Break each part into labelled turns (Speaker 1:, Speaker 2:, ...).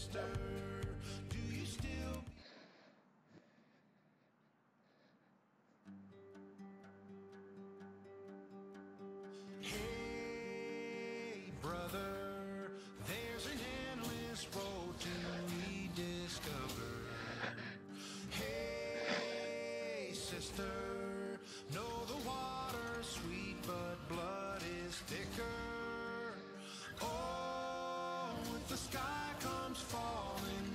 Speaker 1: sister, do you still? Hey, brother, there's an endless road to rediscover. Hey, sister, know the water's sweet, but blood is thicker. Oh, if the sky comes falling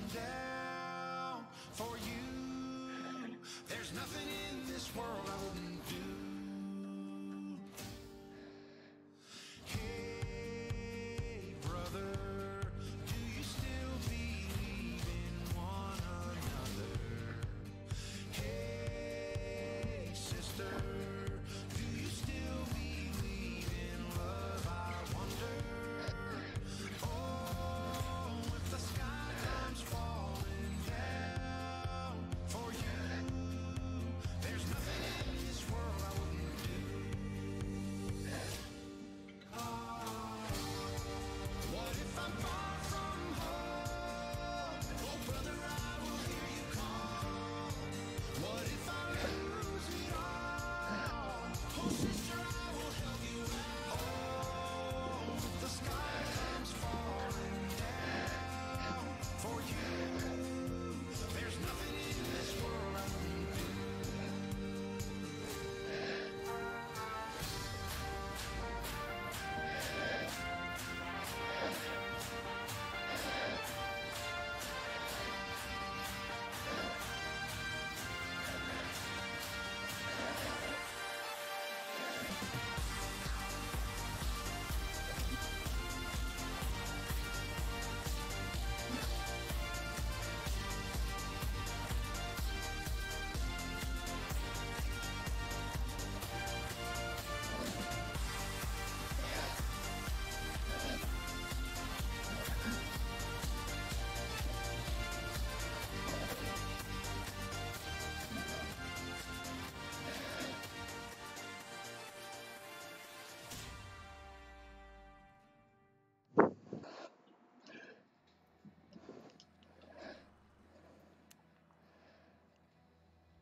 Speaker 1: down for you, there's nothing in this world I wouldn't do.